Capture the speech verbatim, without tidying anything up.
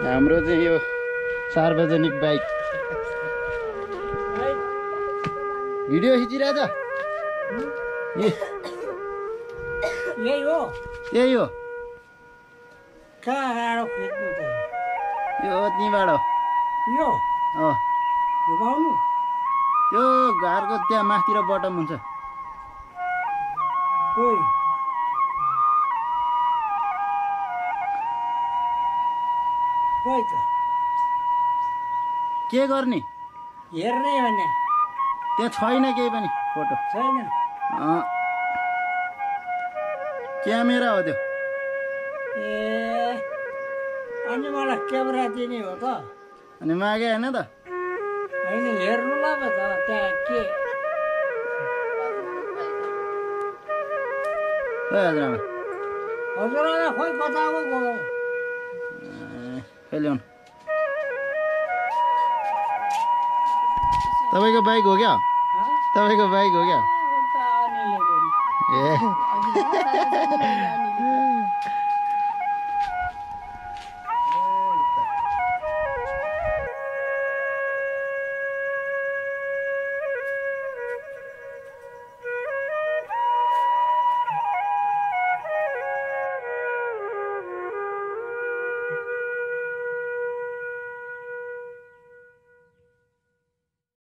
हाम्रो चाहिँ यो सार्वजनिक बाइक भिडियो खिचिरहेछ यही हो यही हो कहाँ खिच्नु त यो त्यहीँबाट यो अँ घुमाउनु त्यो घरको त्यहाँ माथितिर बटम हुन्छ ओइ खोइ त के गर्ने हेर्ने भने त्यहाँ छैन केही पनि फोटो छैन अँ क्यामेरा हो त्यो ए अनि मलाई क्यामेरा दिने हो त अनि मागे होइन त होइन हेर्नु ल त त्यहाँ के हजुरआमा हजुरआमा खोइ कता पो गयो खै ल्याउनु तपाईँको बाइक हो क्या तपाईँको बाइक हो क्या ए